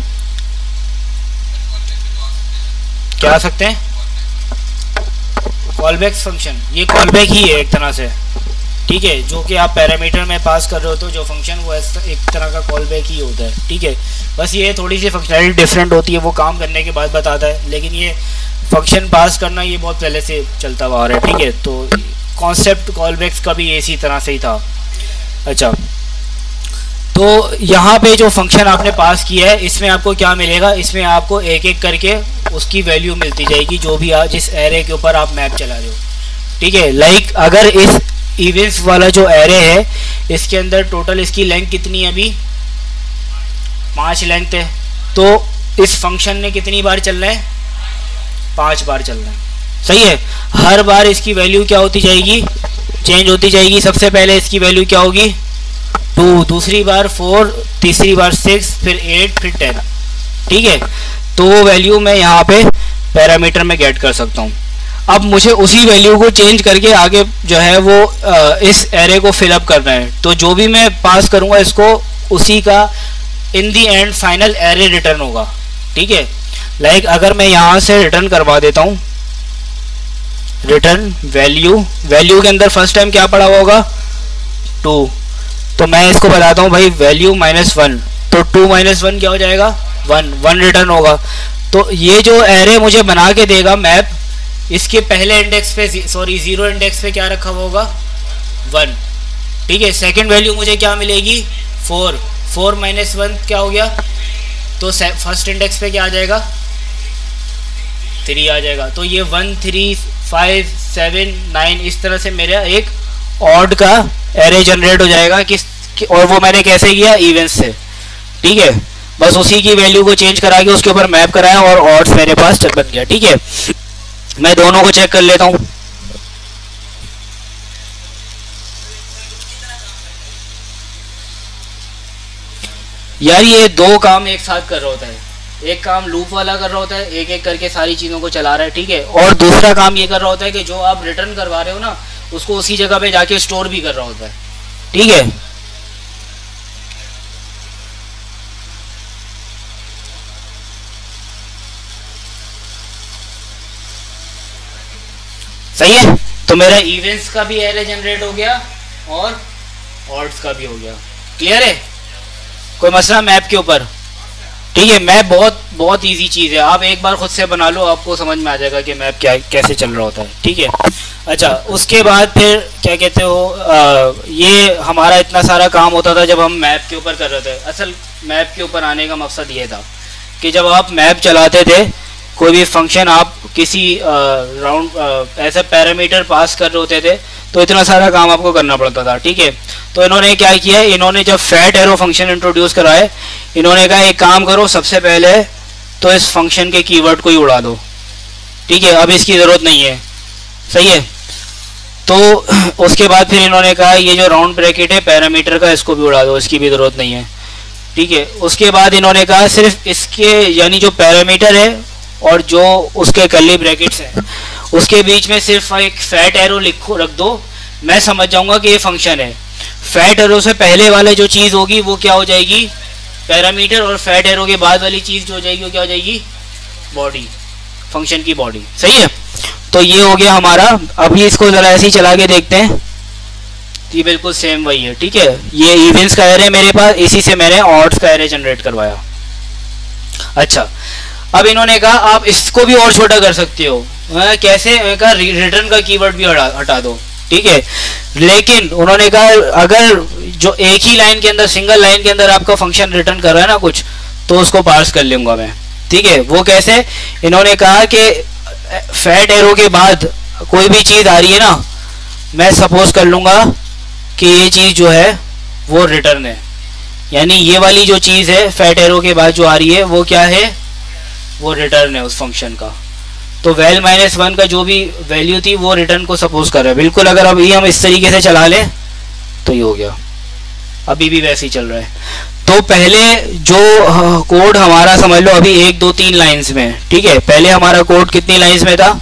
क्या आ सकते हैं कॉलबैक फंक्शन, ये कॉलबैक ही है एक तरह से। ठीक है, जो कि आप पैरामीटर में पास कर रहे हो तो जो फंक्शन वो एक तरह का कॉलबैक ही होता है। ठीक है, बस ये थोड़ी सी फंक्शनैलिटी डिफरेंट होती है, वो काम करने के बाद बताता है, लेकिन ये फंक्शन पास करना ये बहुत पहले से चलता हुआ आ रहा है। ठीक है, तो कॉन्सेप्ट कॉलबैक्स का भी इसी तरह से ही था। अच्छा, तो यहाँ पे जो फंक्शन आपने पास किया है इसमें आपको क्या मिलेगा, इसमें आपको एक एक करके उसकी वैल्यू मिलती जाएगी जो भी आ, जिस एरे के ऊपर आप मैप चला रहे हो। ठीक है, लाइक अगर इस इवेंट्स वाला जो एरे है इसके अंदर टोटल इसकी लेंथ कितनी है, अभी पाँच लेंथ है, तो इस फंक्शन ने कितनी बार चलना है, पाँच बार चलना है। सही है, हर बार इसकी वैल्यू क्या होती जाएगी, चेंज होती जाएगी। सबसे पहले इसकी वैल्यू क्या होगी, टू, दूसरी बार फोर, तीसरी बार सिक्स, फिर एट, फिर टेन। ठीक है, तो वो वैल्यू मैं यहाँ पे पैरामीटर में गेट कर सकता हूँ। अब मुझे उसी वैल्यू को चेंज करके आगे जो है वो आ, इस एरे को फिलअप करना है, तो जो भी मैं पास करूँगा इसको उसी का in the end final array return होगा। ठीक है, लाइक like, अगर मैं यहाँ से रिटर्न करवा देता हूँ, रिटर्न वैल्यू, वैल्यू के अंदर फर्स्ट टाइम क्या पड़ा हुआ होगा, टू, तो मैं इसको बताता हूँ भाई वैल्यू माइनस वन, तो टू माइनस वन क्या हो जाएगा, वन, वन रिटर्न होगा। तो ये जो एरे मुझे बना के देगा मैप, इसके पहले इंडेक्स पे, सॉरी जीरो इंडेक्स पे क्या रखा हुआ होगा, वन, ठीक है। सेकंड वैल्यू मुझे क्या मिलेगी, फोर, फोर माइनस वन क्या हो गया, तो फर्स्ट इंडेक्स पे क्या आ जाएगा, थ्री आ जाएगा। तो ये one, three, five, seven, nine, इस तरह से मेरा एक ऑड का एरे जनरेट हो जाएगा किस, और वो मैंने कैसे किया, इवेंट से, ठीक है। बस उसी की वैल्यू को चेंज करा के उसके ऊपर मैप कराया और ऑड्स मेरे पास बन गया, ठीक है। मैं दोनों को चेक कर लेता हूँ। यार ये दो काम एक साथ कर रहा होता है, एक काम लूप वाला कर रहा होता है, एक एक करके सारी चीज़ों को चला रहा है, ठीक है। और दूसरा काम ये कर रहा होता है कि जो आप रिटर्न करवा रहे हो ना, उसको उसी जगह पे जाके स्टोर भी कर रहा होता है, ठीक है। सही है। तो मेरा इवेंट्स का भी एरे जनरेट हो गया और ऑड्स का भी हो गया। क्लियर है, कोई मसला मैप के ऊपर, ठीक है। मैप बहुत बहुत इजी चीज़ है, आप एक बार खुद से बना लो, आपको समझ में आ जाएगा कि मैप क्या कैसे चल रहा होता है, ठीक है। अच्छा, उसके बाद फिर क्या कहते हो, आ, ये हमारा इतना सारा काम होता था जब हम मैप के ऊपर कर रहे थे। असल मैप के ऊपर आने का मकसद ये था कि जब आप मैप चलाते थे, कोई भी फंक्शन आप किसी राउंड ऐसे पैरामीटर पास कर रहे होते थे, तो इतना सारा काम आपको करना पड़ता था, ठीक है। तो इन्होंने क्या किया, इन्होंने जब फैट एरो फंक्शन इंट्रोड्यूस कराए, इन्होंने कहा एक काम करो, सबसे पहले तो इस फंक्शन के कीवर्ड को ही उड़ा दो, ठीक है, अब इसकी ज़रूरत नहीं है, सही है। तो उसके बाद फिर इन्होंने कहा ये जो राउंड ब्रैकेट है पैरामीटर का, इसको भी उड़ा दो, इसकी भी ज़रूरत नहीं है, ठीक है। उसके बाद इन्होंने कहा सिर्फ इसके यानी जो पैरामीटर है और जो उसके कर्ली ब्रैकेट्स हैं उसके बीच में सिर्फ एक फैट एरो लिखो रख दो, मैं समझ जाऊंगा कि ये फंक्शन है। फैट एरो से पहले वाले जो चीज़ होगी वो क्या हो जाएगी, पैरामीटर, और फैट एरो के बाद वाली चीज़ जो हो जाएगी वो क्या हो जाएगी, बॉडी, फंक्शन की बॉडी, सही है। तो ये हो गया हमारा। अभी इसको ज़रा ऐसे ही चला के देखते हैं, ये बिल्कुल सेम वही है, ठीक है। ये इवेंट्स का एरे मेरे पास, इसी से मैंने ऑड्स का एरे जनरेट करवाया। अच्छा, अब इन्होंने कहा आप इसको भी और छोटा कर सकते हो, आ, कैसे, कहा रिटर्न का कीवर्ड भी हटा हटा दो, ठीक है। लेकिन उन्होंने कहा अगर जो एक ही लाइन के अंदर, सिंगल लाइन के अंदर आपका फंक्शन रिटर्न कर रहा है ना कुछ, तो उसको पार्स कर लूंगा मैं, ठीक है। वो कैसे, इन्होंने कहा कि फैट एरो के बाद कोई भी चीज़ आ रही है ना, मैं सपोज कर लूँगा कि ये चीज़ जो है वो रिटर्न है, यानी ये वाली जो चीज़ है फैट एरो के बाद जो आ रही है वो क्या है, वो रिटर्न है उस फंक्शन का। तो वैल माइनस वन का जो भी वैल्यू थी वो रिटर्न को सपोज कर रहा है, बिल्कुल। अगर अभी हम इस तरीके से चला लें तो ये हो गया, अभी भी वैसे ही चल रहा है। तो पहले जो कोड हमारा समझ लो अभी एक दो तीन लाइंस में, ठीक है। पहले हमारा कोड कितनी लाइंस में था,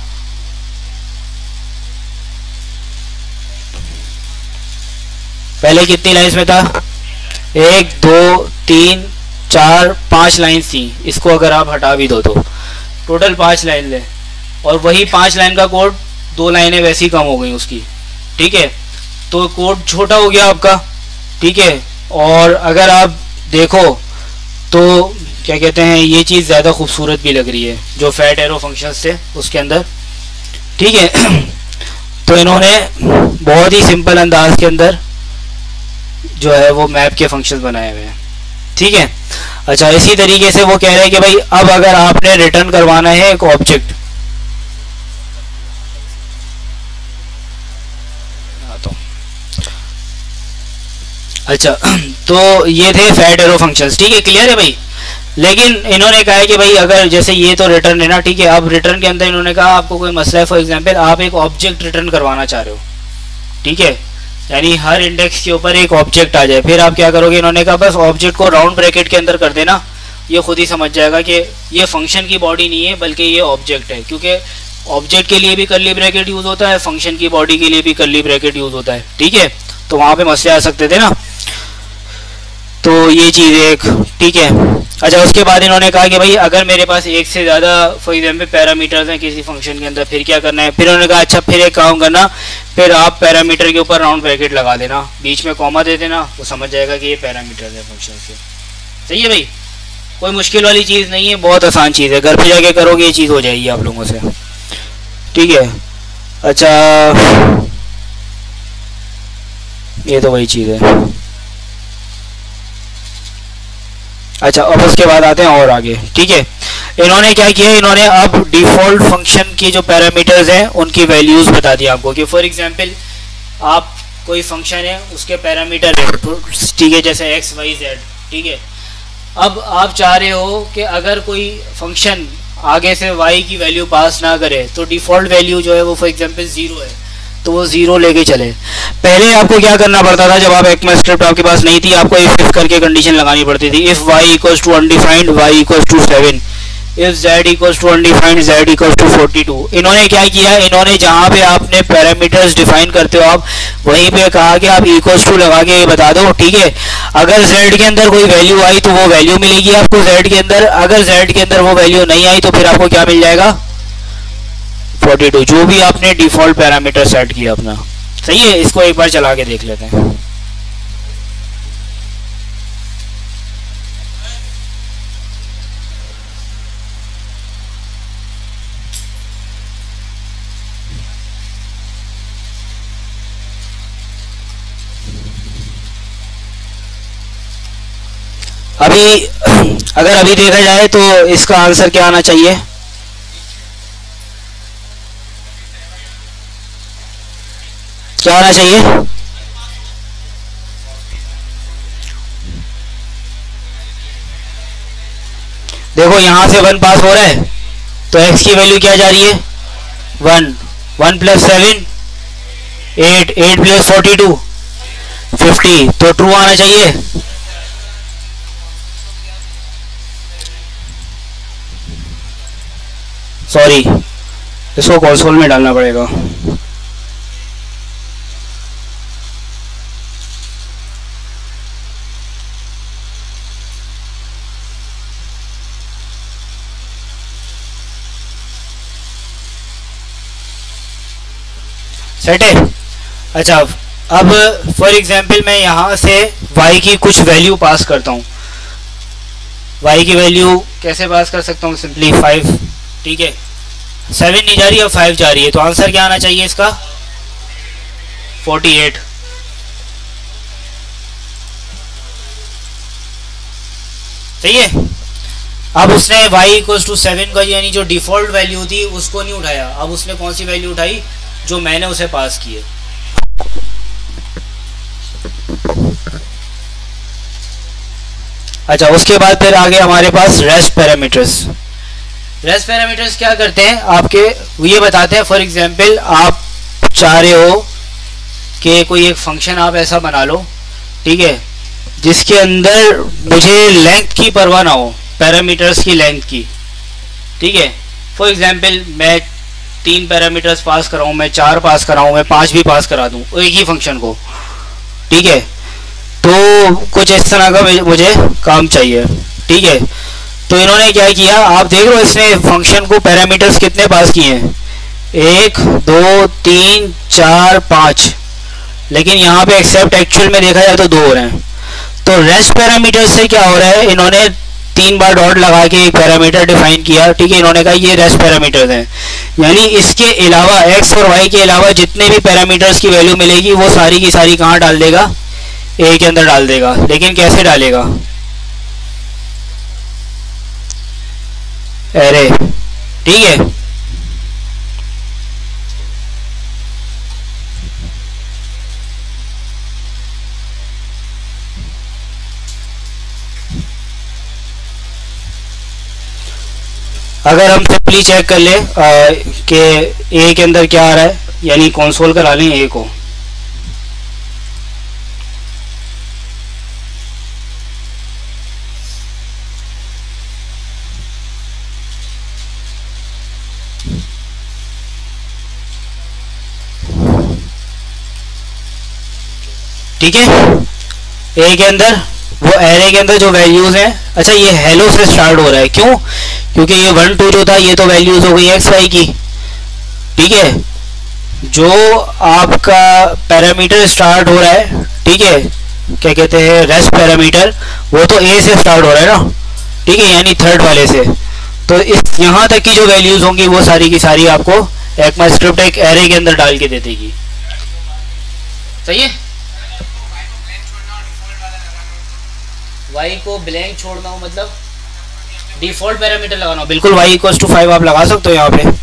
पहले कितनी लाइंस में था, एक दो तीन चार पांच लाइंस थी। इसको अगर आप हटा भी दो तो टोटल पांच लाइन ले, और वही पांच लाइन का कोड दो लाइनें वैसी कम हो गई उसकी, ठीक है। तो कोड छोटा हो गया आपका, ठीक है। और अगर आप देखो तो क्या कहते हैं, ये चीज़ ज़्यादा खूबसूरत भी लग रही है जो फैट एरो फंक्शन से उसके अंदर, ठीक है। तो इन्होंने बहुत ही सिंपल अंदाज के अंदर जो है वो मैप के फंक्शंस बनाए हुए हैं, ठीक है। अच्छा, इसी तरीके से वो कह रहे हैं कि भाई अब अगर आपने रिटर्न करवाना है एक ऑब्जेक्ट, तो अच्छा तो ये थे फैट एरो फंक्शंस, ठीक है। क्लियर है भाई। लेकिन इन्होंने कहा है कि भाई अगर जैसे ये तो रिटर्न है ना, ठीक है। अब रिटर्न के अंदर इन्होंने कहा आपको कोई मसला है, फॉर एग्जांपल आप एक ऑब्जेक्ट रिटर्न करवाना चाह रहे हो, ठीक है, यानी हर इंडेक्स के ऊपर एक ऑब्जेक्ट आ जाए, फिर आप क्या करोगे, इन्होंने कहा बस ऑब्जेक्ट को राउंड ब्रैकेट के अंदर कर देना, ये खुद ही समझ जाएगा कि ये फंक्शन की बॉडी नहीं है बल्कि ये ऑब्जेक्ट है, क्योंकि ऑब्जेक्ट के लिए भी कर्ली ब्रैकेट यूज होता है, फंक्शन की बॉडी के लिए भी कर्ली ब्रैकेट यूज होता है, ठीक है। तो वहां पे मसले आ सकते थे ना, तो ये चीज़ एक, ठीक है। अच्छा, उसके बाद इन्होंने कहा कि भाई अगर मेरे पास एक से ज़्यादा फॉर एग्जाम्पल पैरामीटर्स हैं किसी फंक्शन के अंदर, फिर क्या करना है? फिर उन्होंने कहा अच्छा फिर एक काम करना, फिर आप पैरामीटर के ऊपर राउंड ब्रैकेट लगा देना, बीच में कॉमा दे देना, वो समझ जाएगा कि ये पैरामीटर्स है फंक्शन के। सही है भाई, कोई मुश्किल वाली चीज़ नहीं है, बहुत आसान चीज़ है, घर पे जाके करोगे ये चीज़ हो जाएगी आप लोगों से। ठीक है, अच्छा ये तो वही चीज़ है। अच्छा, अब उसके बाद आते हैं और आगे। ठीक है, इन्होंने क्या किया, इन्होंने अब डिफ़ॉल्ट फंक्शन की जो पैरामीटर्स हैं उनकी वैल्यूज़ बता दी आपको कि फॉर एग्जांपल आप कोई फंक्शन है उसके पैरामीटर है, ठीक है, जैसे एक्स वाई जेड। ठीक है, अब आप चाह रहे हो कि अगर कोई फंक्शन आगे से y की वैल्यू पास ना करे तो डिफ़ॉल्ट वैल्यू जो है वो फॉर एग्जांपल ज़ीरो है, तो वो ज़ीरो लेके चले। पहले आपको क्या करना पड़ता था, जब आप ECMAScript स्क्रिप्ट आपके पास नहीं थी, आपको इफ इफ करके कंडीशन लगानी पड़ती थी। If y equals to undefined y equals to seven, if z equals to undefined z equals to forty two. इन्होंने क्या किया, इन्होंने जहाँ पे आपने पैरामीटर्स डिफाइन करते हो आप वहीं पे कहा कि आप इक्वल्स टू लगा के बता दो। ठीक है, अगर z के अंदर कोई वैल्यू आई तो वो वैल्यू मिलेगी आपको z के अंदर, अगर z के अंदर वो वैल्यू नहीं आई तो फिर आपको क्या मिल जाएगा, फोर्टी टू, जो भी आपने डिफॉल्ट पैरामीटर सेट किया अपना। सही है, इसको एक बार चला के देख लेते हैं। अभी अगर अभी देखा जाए तो इसका आंसर क्या आना चाहिए, क्या आना चाहिए? देखो यहां से वन पास हो रहा है तो x की वैल्यू क्या जा रही है, one, one plus seven eight, eight plus forty two fifty, तो ट्रू आना चाहिए। सॉरी, इसको कंसोल में डालना पड़ेगा। सेट है। अच्छा, अब फॉर एग्जांपल मैं यहाँ से y की कुछ वैल्यू पास करता हूँ। y की वैल्यू कैसे पास कर सकता हूँ, सिंपली फाइव। ठीक है, सेवन नहीं जा रही, अब फाइव जा रही है, तो आंसर क्या आना चाहिए इसका, फोर्टी एट। सही है। अब उसने y इक्वल्स टू सेवन का यानी जो डिफॉल्ट वैल्यू थी उसको नहीं उठाया, अब उसने कौन सी वैल्यू उठाई, जो मैंने उसे पास की है। अच्छा, उसके बाद फिर आगे हमारे पास रेस्ट पैरामीटर्स। रेस्ट पैरामीटर्स क्या करते हैं, आपके ये बताते हैं, फॉर एग्जांपल आप चाह रहे हो कि कोई एक फंक्शन आप ऐसा बना लो, ठीक है, जिसके अंदर मुझे लेंथ की परवाह ना हो, पैरामीटर्स की लेंथ की। ठीक है, फॉर एग्जांपल मैं तीन पैरामीटर्स पास कराऊँ, मैं चार पास कराऊँ, मैं पांच भी पास करा दूँ एक ही फंक्शन को। ठीक है, तो कुछ इस तरह का मुझे काम चाहिए। ठीक है, तो इन्होंने क्या किया, आप देख रहे हो इसने फंक्शन को पैरामीटर्स कितने पास किए हैं, एक दो तीन चार पाँच, लेकिन यहाँ पे एक्सेप्ट एक्चुअल में देखा जाए तो दो हो रहे हैं। तो रेस्ट पैरामीटर्स से क्या हो रहा है, इन्होंने तीन बार डॉट लगा के एक पैरामीटर डिफाइन किया। ठीक है, इन्होंने कहा ये रेस्ट पैरामीटर्स हैं, यानी इसके अलावा एक्स और वाई के अलावा जितने भी पैरामीटर्स की वैल्यू मिलेगी वो सारी की सारी कहाँ डाल देगा, ए के अंदर डाल देगा। लेकिन कैसे डालेगा, अरे ठीक है, अगर हम सिंपली चेक कर ले कि ए के अंदर क्या आ रहा है, यानी कंसोल करा लें ए को। ठीक है, ए के अंदर वो एरे के अंदर जो वैल्यूज हैं, अच्छा ये हेलो से स्टार्ट हो रहा है, क्यों? क्योंकि ये वन टू जो था ये तो वैल्यूज हो गई एक्स वाई की, ठीक है। जो आपका पैरामीटर स्टार्ट हो रहा है, ठीक है, क्या कहते हैं रेस्ट पैरामीटर, वो तो ए से स्टार्ट हो रहा है ना, ठीक है, यानी थर्ड वाले से। तो इस यहाँ तक की जो वैल्यूज होंगी वो सारी की सारी आपको ECMAScript एक एरे के अंदर डाल के दे देगी। सही है। y को ब्लैंक छोड़ना हो मतलब डिफॉल्ट पैरामीटर लगाना हो, बिल्कुल y इक्वल्स टू फाइव आप लगा सकते हो यहाँ पे,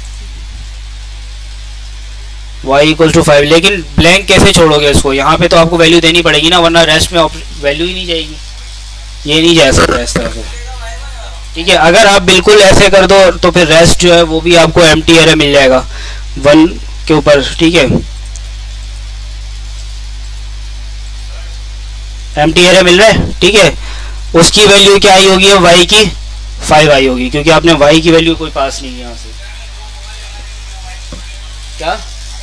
y इक्वल्स टू फाइव। लेकिन ब्लैंक कैसे छोड़ोगे इसको? यहाँ पे तो आपको वैल्यू देनी पड़ेगी ना, वरना रेस्ट में वैल्यू ही नहीं जाएगी, ये नहीं जा सकता इस तरह से, ठीक है। अगर आप बिल्कुल ऐसे कर दो तो फिर रेस्ट जो है वो भी आपको एम्प्टी एरे मिल जाएगा वन के ऊपर, ठीक है, एम्प्टी एरे मिल रहा है, ठीक है। उसकी वैल्यू क्या आई होगी? y की फाइव आई होगी, क्योंकि आपने y की वैल्यू कोई पास नहीं है यहाँ से। क्या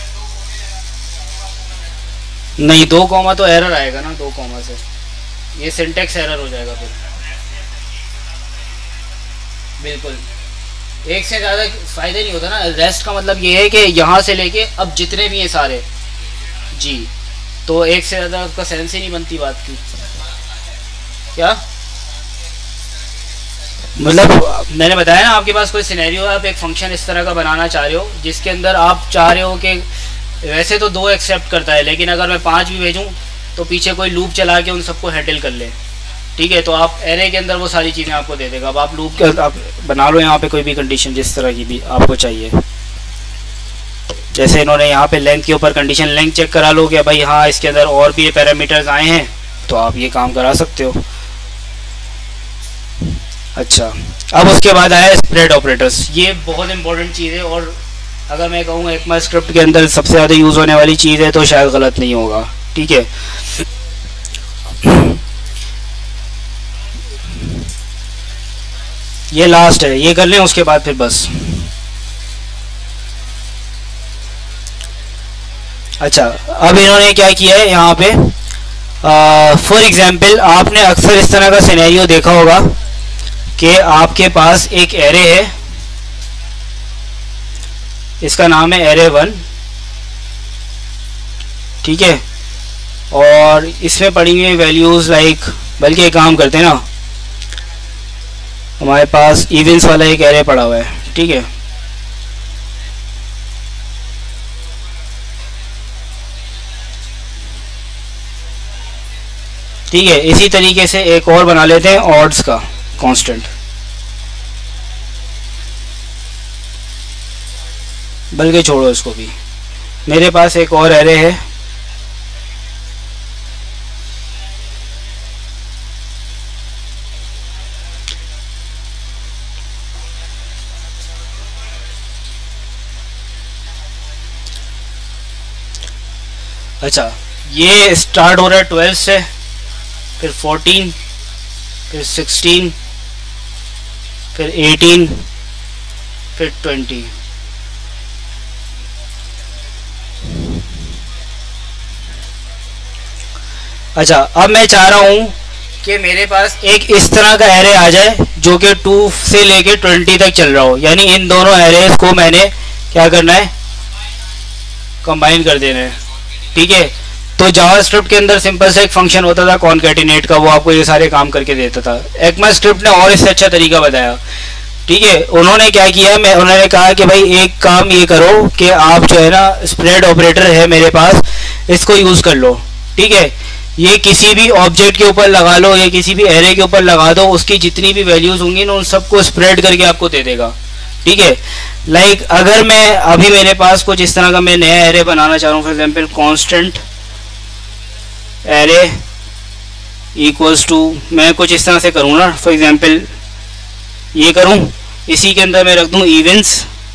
नहीं, दो कॉमा तो एरर आएगा ना, दो कॉमा से ये सिंटेक्स एरर हो जाएगा फिर, बिल्कुल। एक से ज़्यादा फायदे नहीं होता ना। रेस्ट का मतलब ये है कि यहाँ से लेके अब जितने भी हैं सारे जी, तो एक से ज़्यादा उसका सेंस ही नहीं बनती बात की। क्या मतलब मैंने बताया ना, आपके पास कोई सिनेरियो है, आप एक फंक्शन इस तरह का बनाना चाह रहे हो जिसके अंदर आप चाह रहे हो कि वैसे तो दो एक्सेप्ट करता है, लेकिन अगर मैं पाँच भी भेजूँ तो पीछे कोई लूप चला के उन सबको हैंडल कर ले, ठीक है। तो आप एरे के अंदर वो सारी चीज़ें आपको दे देगा। अब आप लूप के आप बना लो यहाँ पे कोई भी कंडीशन जिस तरह की भी आपको चाहिए। जैसे इन्होंने यहाँ पे लेंथ के ऊपर कंडीशन लेंथ चेक करा लो कि भाई हाँ इसके अंदर और भी ये पैरामीटर्स आए हैं, तो आप ये काम करा सकते हो। अच्छा, अब उसके बाद आया स्प्रेड ऑपरेटर्स। ये बहुत इंपॉर्टेंट चीज़ है, और अगर मैं कहूँ ECMAScript के अंदर सबसे ज़्यादा यूज़ होने वाली चीज़ है तो शायद गलत नहीं होगा, ठीक है। ये लास्ट है, ये कर लें उसके बाद फिर बस। अच्छा, अब इन्होंने क्या किया है यहाँ पे, फॉर एग्जांपल आपने अक्सर इस तरह का सिनेरियो देखा होगा कि आपके पास एक एरे है, इसका नाम है एरे वन, ठीक है, और इसमें पड़ी हुई वैल्यूज़ लाइक, बल्कि एक काम करते हैं ना, हमारे पास इवेंट्स वाला एक एरे पड़ा हुआ है, ठीक है। ठीक है, इसी तरीके से एक और बना लेते हैं ऑड्स का कांस्टेंट, बल्कि छोड़ो इसको भी। मेरे पास एक और एरे है, अच्छा ये स्टार्ट हो रहा है ट्वेल्व से, फिर फोर्टीन, फिर सिक्सटीन, फिर एटीन, फिर ट्वेंटी। अच्छा, अब मैं चाह रहा हूँ कि मेरे पास एक इस तरह का एरे आ जाए जो कि टू से लेके ट्वेंटी तक चल रहा हो, यानी इन दोनों एरेज को मैंने क्या करना है, कंबाइन कर देना है, ठीक है। तो जावास्क्रिप्ट के अंदर सिंपल से एक फंक्शन होता था कॉनकैटिनेट का, वो आपको ये सारे काम करके देता था। ECMAScript ने और इससे अच्छा तरीका बताया, ठीक है। उन्होंने क्या किया, मैं उन्होंने कहा कि भाई एक काम ये करो कि आप जो है ना स्प्रेड ऑपरेटर है मेरे पास, इसको यूज़ कर लो, ठीक है। ये किसी भी ऑब्जेक्ट के ऊपर लगा लो या किसी भी एरे के ऊपर लगा दो, उसकी जितनी भी वैल्यूज़ होंगी ना उन सबको स्प्रेड करके आपको दे देगा, ठीक है। लाइक अगर मैं अभी मेरे पास कुछ इस तरह का मैं नया एरे बनाना चाह रहा हूँ, for example constant array equals to, मैं कुछ इस तरह से करूँ ना, फॉर एग्जांपल ये करूँ, इसी के अंदर मैं रख दूँ इवेंट्स,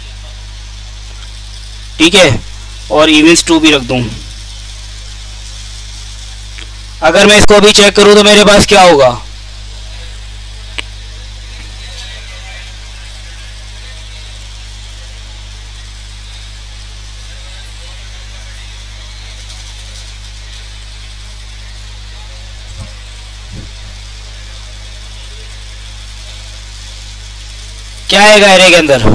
ठीक है, और इवेंट्स टू भी रख दूँ। अगर मैं इसको अभी चेक करूँ तो मेरे पास क्या होगा, क्या आएगा एरे के अंदर,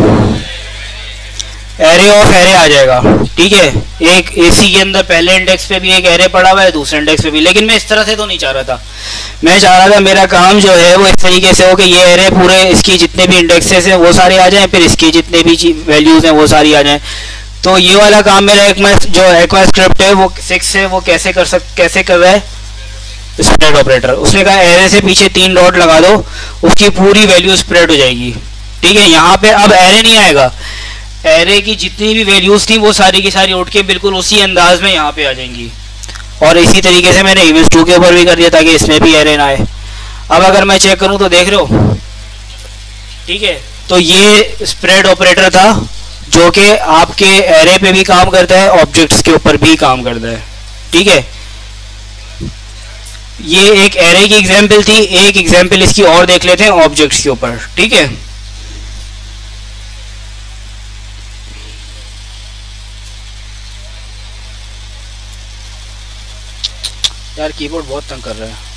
एरे ऑफ एरे आ जाएगा, ठीक है। एक एसी के अंदर पहले इंडेक्स पे भी एक एरे पड़ा हुआ है, दूसरे इंडेक्स पे भी, लेकिन मैं इस तरह से तो नहीं चाह रहा था। मैं चाह रहा था मेरा काम जो है वो इस तरीके से हो कि ये एरे पूरे इसकी जितने भी इंडेक्सेस हैं वो सारे आ जाएं, फिर इसकी जितने भी वैल्यूज हैं वो सारी आ जाएं। तो ये वाला काम मेरा एक मैं जो एक्वास्क्रिप्ट है वो सिक्स है वो कैसे कर सक कैसे कर रहा है, स्प्रेड ऑपरेटर। उसने कहा एरे से पीछे तीन डॉट लगा दो, उसकी पूरी वैल्यू स्प्रेड हो जाएगी, ठीक है। यहाँ पे अब एरे नहीं आएगा, एरे की जितनी भी वैल्यूज थी वो सारी की सारी उठ के बिल्कुल उसी अंदाज में यहाँ पे आ जाएंगी। और इसी तरीके से मैंने इमेज टू के ऊपर भी कर दिया ताकि इसमें भी एरे ना आए। अब अगर मैं चेक करूँ तो देख रहे हो, ठीक है। तो ये स्प्रेड ऑपरेटर था जो कि आपके एरे पे भी काम करता है, ऑब्जेक्ट्स के ऊपर भी काम करता है, ठीक है। ये एक एरे की एग्जांपल थी, एक एग्जांपल इसकी और देख लेते हैं ऑब्जेक्ट्स के ऊपर, ठीक है। यार कीबोर्ड बहुत तंग कर रहा है।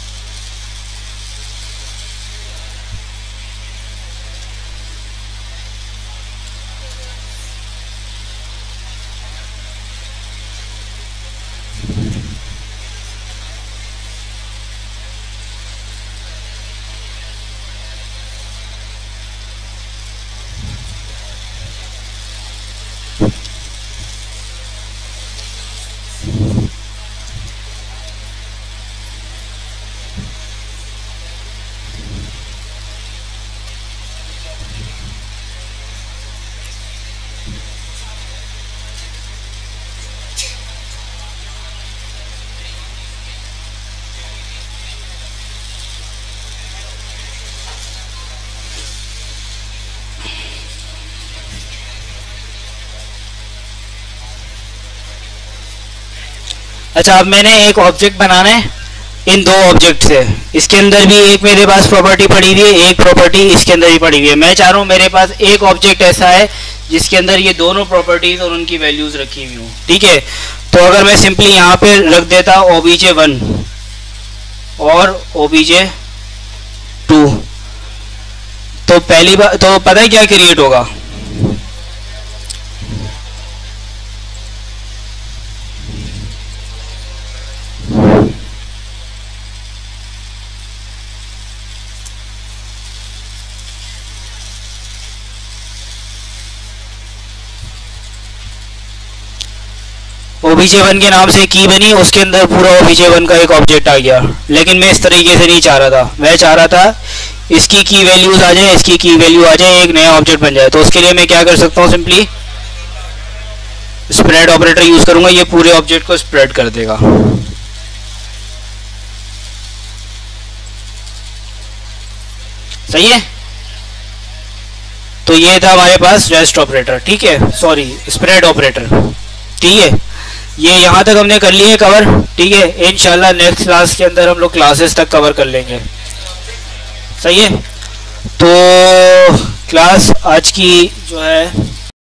अच्छा, अब मैंने एक ऑब्जेक्ट बनाना है इन दो ऑब्जेक्ट से। इसके अंदर भी एक मेरे पास प्रॉपर्टी पड़ी हुई है, एक प्रॉपर्टी इसके अंदर भी पड़ी हुई है। मैं चाह रहा हूँ मेरे पास एक ऑब्जेक्ट ऐसा है जिसके अंदर ये दोनों प्रॉपर्टीज और उनकी वैल्यूज रखी हुई हूँ, ठीक है। तो अगर मैं सिंपली यहाँ पे रख देता ओबीजे वन और ओबीजे टू, तो पहली बार तो पता है क्या क्रिएट होगा, ओबीजे वन के नाम से की बनी, उसके अंदर पूरा ओबीजे वन का एक ऑब्जेक्ट आ गया। लेकिन मैं इस तरीके से नहीं चाह रहा था, मैं चाह रहा था इसकी की वैल्यूज आ जाए, इसकी की वैल्यू आ जाए, एक नया ऑब्जेक्ट बन जाए। तो उसके लिए मैं क्या कर सकता हूँ, सिंपली स्प्रेड ऑपरेटर यूज करूंगा, ये पूरे ऑब्जेक्ट को स्प्रेड कर देगा। सही है। तो ये था हमारे पास रेस्ट ऑपरेटर, ठीक है, सॉरी स्प्रेड ऑपरेटर, ठीक है। ये यहाँ तक हमने कर लिए कवर, ठीक है। इंशाल्लाह नेक्स्ट क्लास के अंदर हम लोग क्लासेस तक कवर कर लेंगे, सही है। तो क्लास आज की जो है